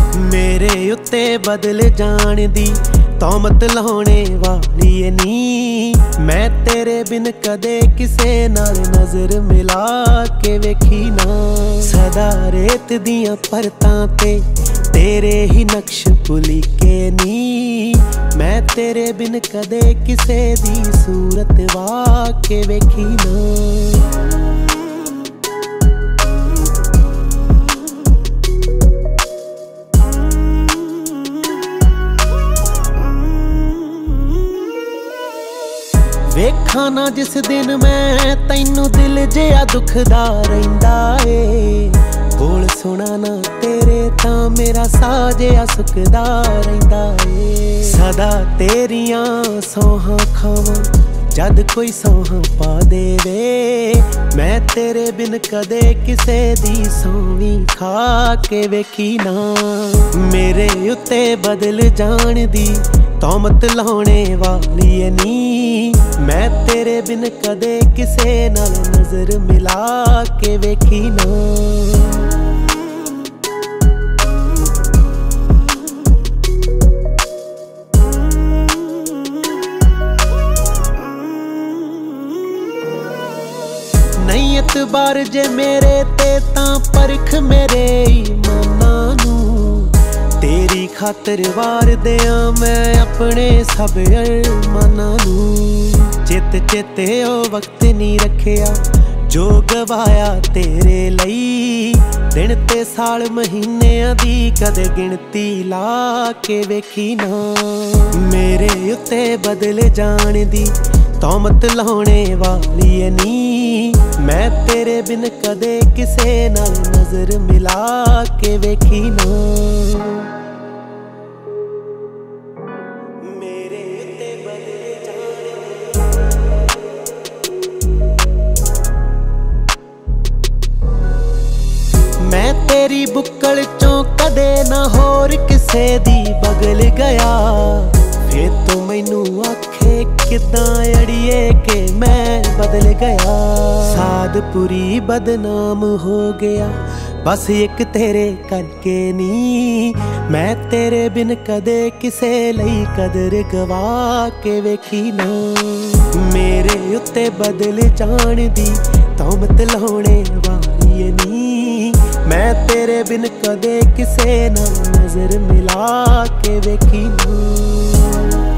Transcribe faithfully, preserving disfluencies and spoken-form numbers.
मेरे उत्ते बदल जान दी तौमत लाने वाली नी। मैं तेरे बिन कदे किसे नाल नजर मिला के वेखी ना। सदा रेत दियां परतां ते तेरे ही नक्श भुली के नी। मैं तेरे बिन कदे किसे दी सूरत वाके वेखी ना। वेखा ना जिस दिन मैं तैनू दिल जिहा दुखदा रहिंदा ए। बोल सुना ना तेरे तां मेरा साह जिहा सुकदा रहिंदा ए। सदा तेरियां सौहां खावां जद कोई सौहां पा देवे। मैं तेरे बिन कदे किसे दी सौवी खा के वेखी ना। मेरे उत्ते बदल जान दी तौमत लाने वाली नी। मैं तेरे बिन कदे किसे नाल नजर मिला के वेखी ना। नहीं एतबार जे मेरे ते तां परख मेरे ईमाना नू। तेरी खातर वार दियां मैं अपने सब अरमाना नू। चित चेते ओ वक्त नहीं रखिया जो गवाया तेरे लई। दिन ते साल महीनियां दी कदे गिनती ला के वेखी ना। मेरे उत्ते बदल जान दी तौमत लाने वाली नी। मैं तेरे बिन कदे किसे नाल नजर मिला के वेखी ना। मैं तेरी बुक्कल चों कदे ना होर किसे दी बगल गया। फिर तो मैनू आखे किदां अड़िए के मैं बदल गया। सादपुरी बदनाम हो गया बस एक तेरे करके नी। मैं तेरे बिन कदे किसे लई कदर गवा के वेखी ना। मेरे उत्ते बदल जान दी तौमत लाने वाली नी। मैं तेरे बिन कदे किसे नाल नजर मिला के वेखी ना।